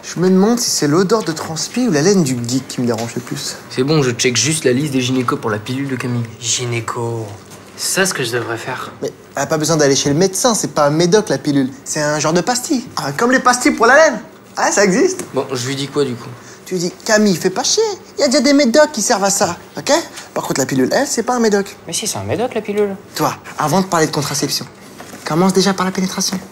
Je me demande si c'est l'odeur de transpi ou l'haleine du geek qui me dérange le plus. C'est bon, je check juste la liste des gynécos pour la pilule de Camille. Gynéco. C'est ça ce que je devrais faire. Mais elle a pas besoin d'aller chez le médecin, c'est pas un médoc la pilule. C'est un genre de pastille. Ah, comme les pastilles pour l'haleine. Ah, ça existe. Bon, je lui dis quoi du coup? Tu dis, Camille, fais pas chier. Il y a déjà des médocs qui servent à ça, ok? Par contre, la pilule, elle, c'est pas un médoc. Mais si, c'est un médoc la pilule. Toi, avant de parler de contraception, commence déjà par la pénétration.